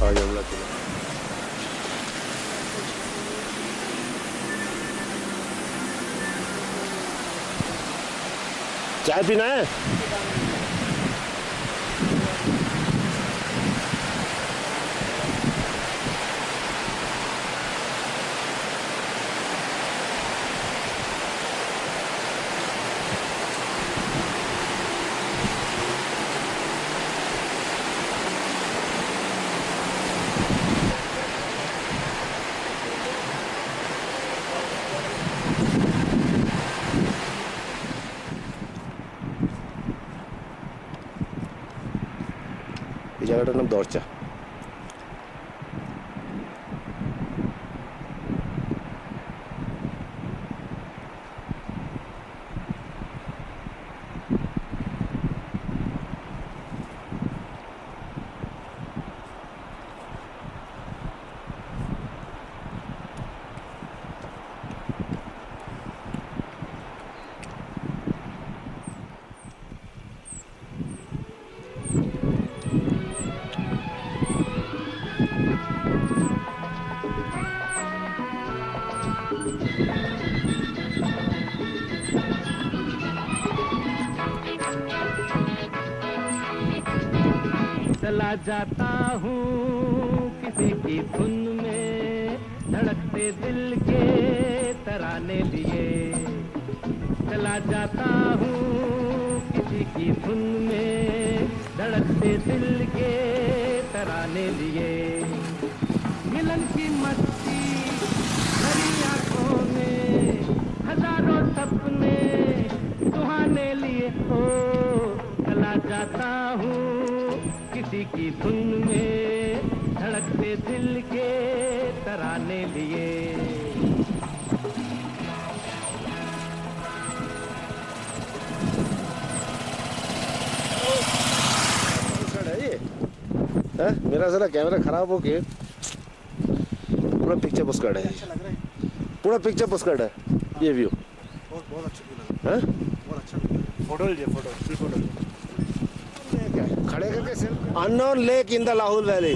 और यमुना किनारे। चाय पीना है? এই জায়গাটার নাম দরচা। चला जाता हूँ किसी की धुन में, धड़कते दिल के तराने लिए। चला जाता हूँ किसी की धुन में, धड़कते दिल के तराने लिए। मिलन की मस्ती भरी आंखों में, हजारों सपने सुहाने लिए हो। चला जाता हूँ किसी की धुन में, धड़कते दिल के तराने लिए। मेरा जरा कैमरा खराब हो के पूरा पिक्चर पोस्टकार्ड है, पूरा पिक्चर पोस्टकार्ड है ये व्यू। बहुत अच्छा लगा, बहुत अच्छा फोटो लीजिए, फोटो खड़े करके सिर्फ unknown lake in the Lahaul valley.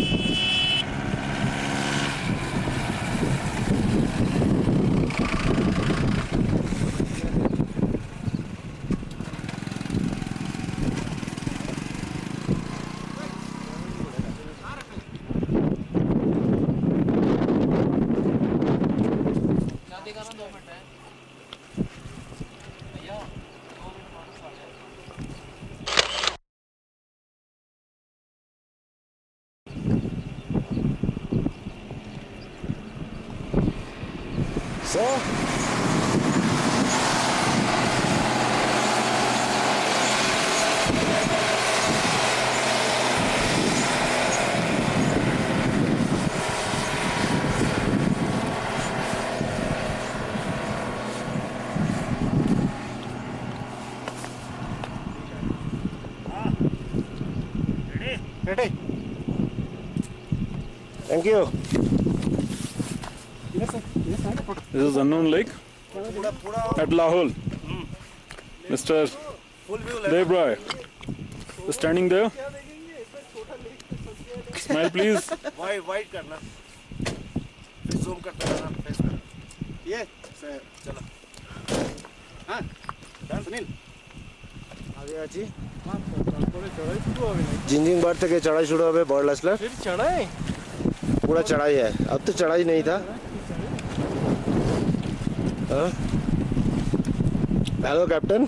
So ready? thank you. This is unknown lake at Lahore. Mr. Devray is standing there. Smile please. Wide करना, फिर जूम करते रहना फेस पे। ये चलो, हाँ सुनील आगे जी जिंजिंग बार तक चढ़ाई शुरू हो बॉर्ड लसलर। फिर चढ़ाई, पूरा चढ़ाई है, अब तो चढ़ाई नहीं था। Hello captain.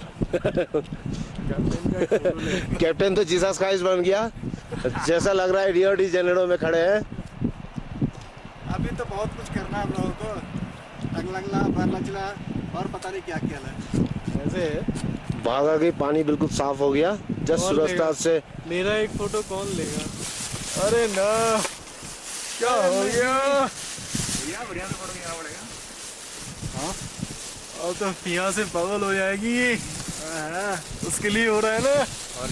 कैप्टन तो जीसस क्राइस्ट बन गया, जैसा लग रहा है रियो डी जेनेरो में खड़े हैं। अभी तो बहुत कुछ करना है हम लोगों को, टंगलंगला बरलचला और पता नहीं क्या क्या है। ऐसे भागा गई, पानी बिल्कुल साफ हो गया। जस्ट सूरजताल से मेरा एक फोटो कौन लेगा? अरे ना, क्या हो गया? बढ़िया से फोटो लेना पड़ेगा। हाँ, अब तो पिया से पागल हो जाएगी। उसके लिए हो रहा है ना। और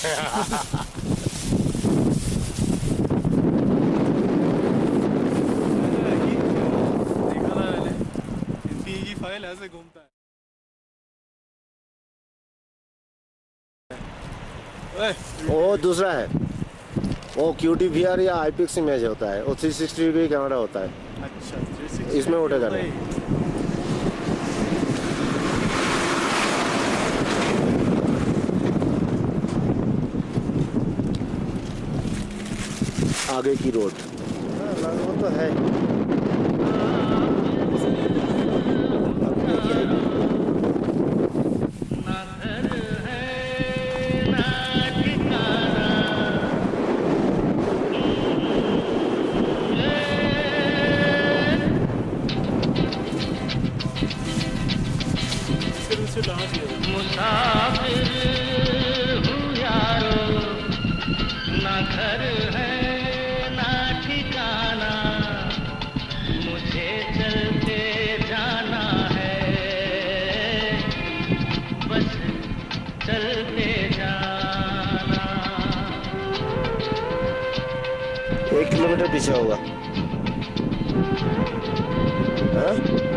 देखा था मैंने, इनकी की फाइल ऐसे घूमता है। वो दूसरा है। वो QT-VR या IPX इमेज होता है, वो 360 डिग्री कैमरा होता है, अच्छा 360 इसमें उठेगा नहीं। आगे की रोड वो तो है। इससे लाना चाहिए। मुसाफिर हूँ यारो, ना घर है ना ठिकाना, मुझे चलते जाना है, बस चलते जाना। 1 किलोमीटर पीछे होगा। हाँ?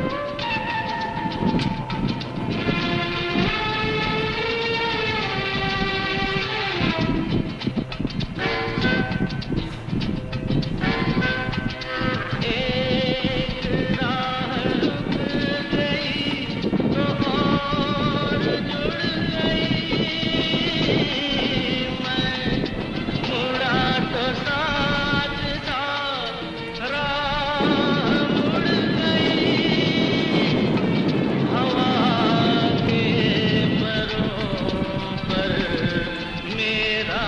एक राह रुक गई तो और जुड़ गई, मैं मुड़ा तो साथ साथ राह मुड़ गई, हवा के परों पर मेरा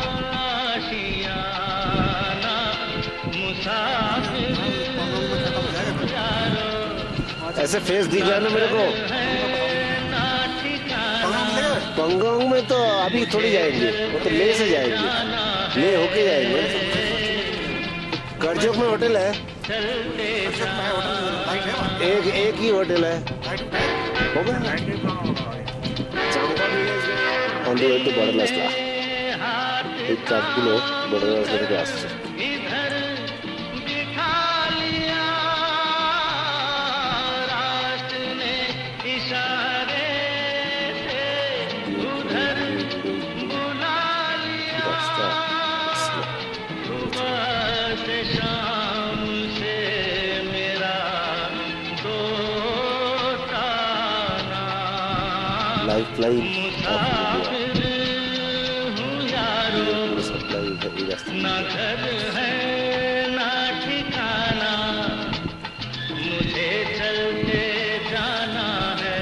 आशियाना, मुसाफिर ऐसे फेस दिख रहा है ना मेरे को। ना ठिकाना, पंगोंग में तो अभी थोड़ी जाएंगे, वो तो ले से जाएंगे, ले होके जाएंगे। करजोक में होटल है, चलते एक ही होटल है, होगा on the way to borderless एक किलो बॉर्डरलेस के पास। इधर बिठा लिया, रात ने इशारे से उधर बुला लिया, सुबह से शाम से मेरा दोस्ताना, लाइफ लाइन मुसाफिर हूँ यारो, ना घर है ना ठिकाना, मुझे चलते जाना है,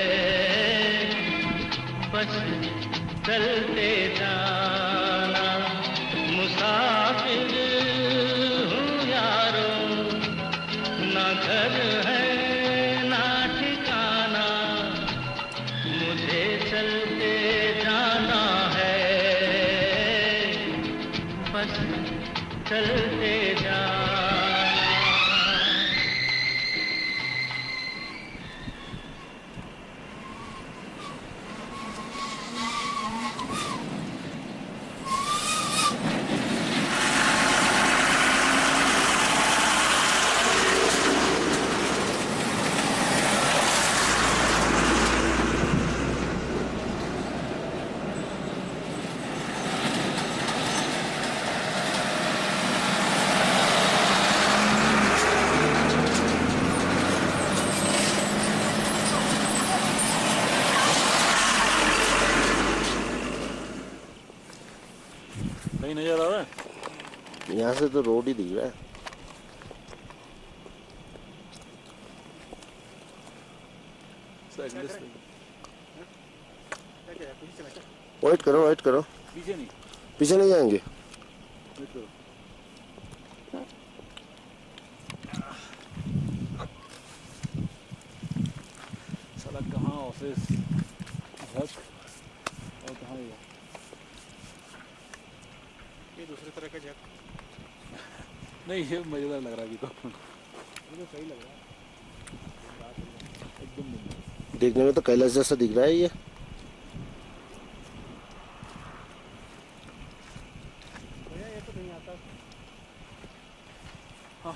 बस चलते जाना। मुसाफिर हूँ यारो, ना घर है ना ठिकाना, मुझे चलते जाना है, बस चलते जाना। नहीं नजर आ रहा है। यहाँ से तो रोड ही दिख रहा है। वेट करो वेट करो, पीछे नहीं, पीछे नहीं जाएंगे। वेट करो। साला कहाँ ऑफिस घर और कहाँ ये दूसरी तरह का जग नहीं, ये मजेदार लग रहा है अभी तो। ये तो सही लग रहा है। एकदम बिंदास। देखने में तो कैलाश जैसा दिख रहा है ये। भैया ये तो नहीं आता। हाँ।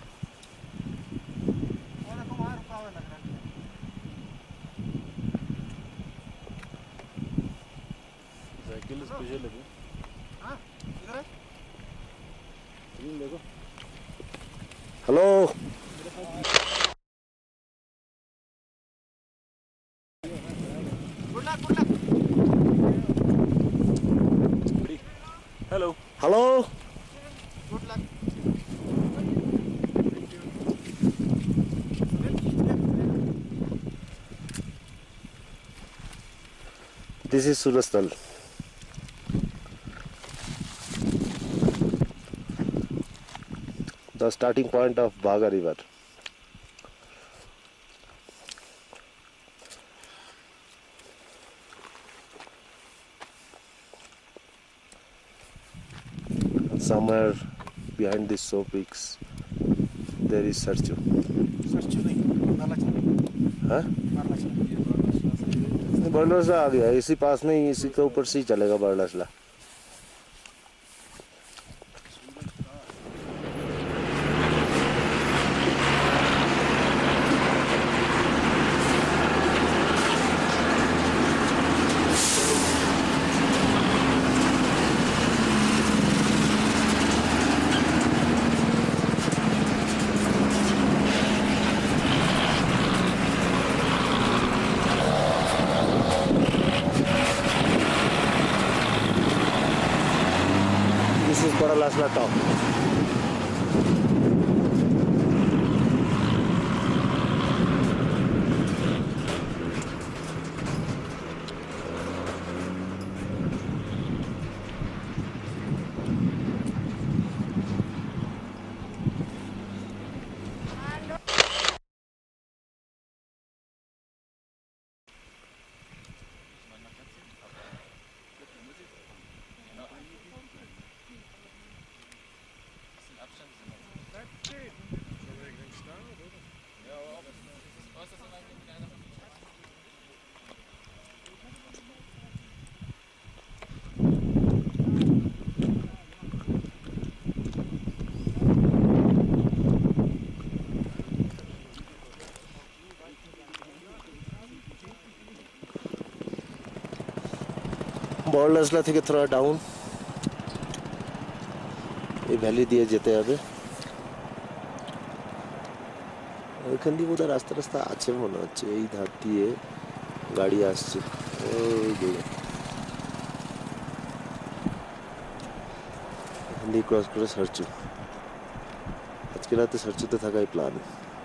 और देखो वहाँ रुका हुआ लग रहा है। साइकिल स्पेशल लगे। हाँ इधर है। Hello hello hello good luck. This is Surajtal. The starting point of Bhaga river. Somewhere behind these snow peaks, there is Sarchu. Sarchu नहीं, बारलाचला। हाँ? बारलाचला। बरलासला आ गया, इसी पास में ही, इसी के ऊपर से ही चलेगा बरलासला। This is Baralasla top. বড়লাসলা থেকে থোড়া ডাউন এই ভ্যালি দিয়ে যেতে হবে। ওইখান দিয়ে বোধহয় রাস্তা রাস্তা আছে মনে হচ্ছে, এই ধার দিয়ে গাড়ি আসছে ওই দিকে, এখান দিয়ে ক্রস করে সারচু। আজকে রাতে সারচুতে থাকাই plan.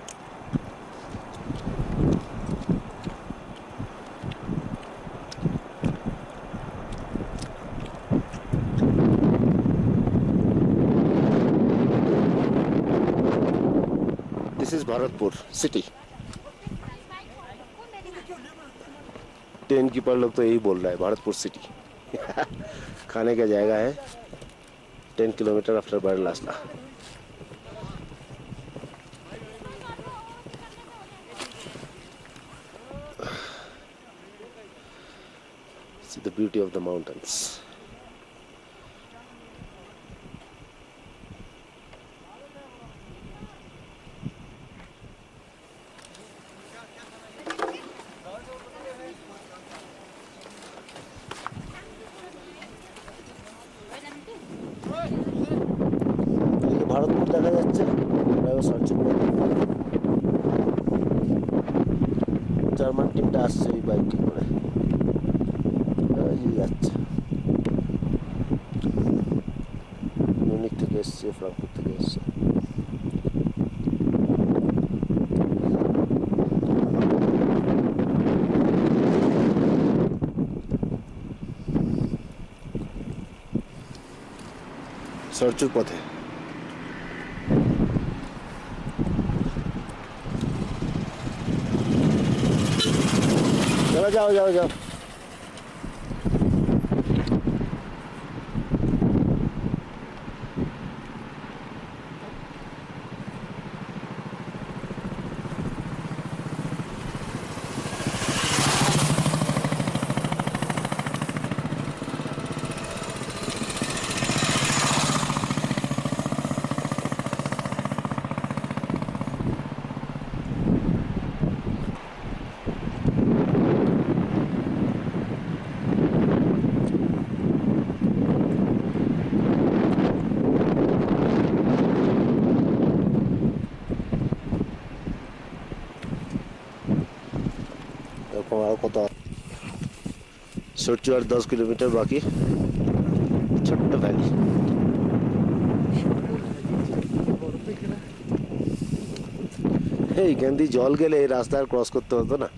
This is Bharatpur city. Train keeper लोग तो यही बोल रहा है, भारतपुर सिटी। खाने का जगह है 10 kilometre after Baralacha. See the beauty of the mountains. Bharatpur দেখা যাচ্ছে, জার্মান টিমটা আসছে এই বাইকে করে, যাচ্ছে মিউনিক থেকে এসছে, ফ্রাঙ্কফুর্ট থেকে এসছে। সারচুর পথে जाओ जाओ जाओ। কত সরচু আর 10 কিলোমিটার বাকি ছোট্ট ভ্যালি এই গন্দি জল গেলে এই রাস্তা আর ক্রস করতে হতো না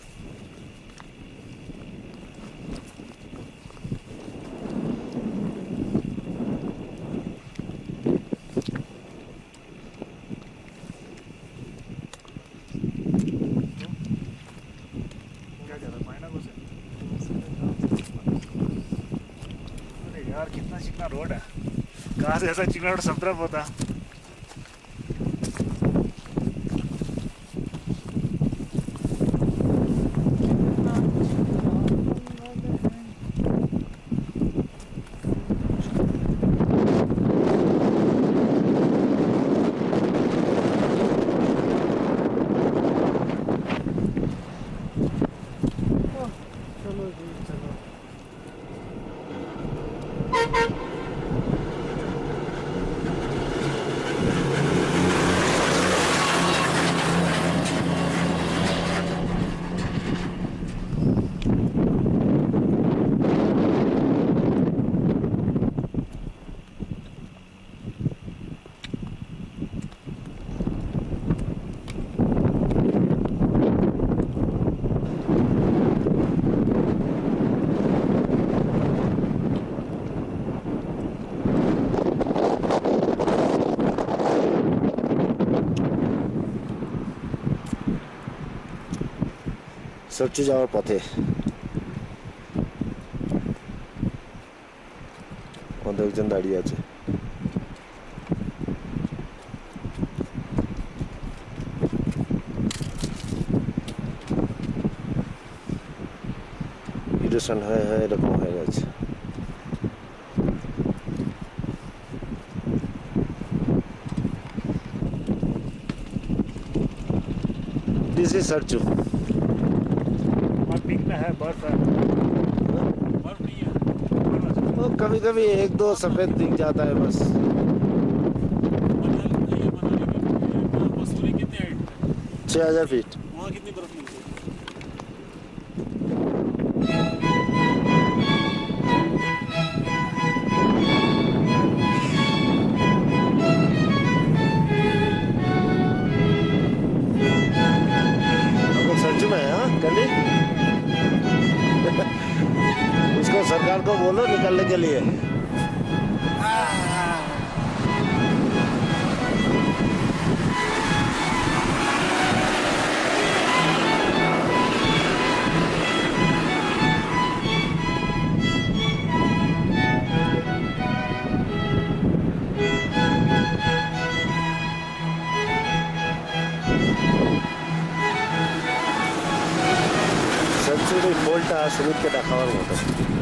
यार कितना चिकना रोड है कहाँ से ऐसा चिकना रोड सब तरफ होता সরচু যাওয়ার পথে অনেকজন দাঁড়িয়ে আছে ইরোশন হয়ে এরকম হয়ে গেছে दिस इज सरचू पीक में है बर्फ है बर्फ नहीं है तो कभी कभी एक दो सफेद दिख जाता है बस मसूरी कितने हाइट 6000 फीट वहाँ कितनी बर्फ मिलती है सरचू में है हाँ गली उसको सरकार को बोलो निकलने के लिए সেঞ্চুরি পোলটা সুমিতকে দেখাবার মতো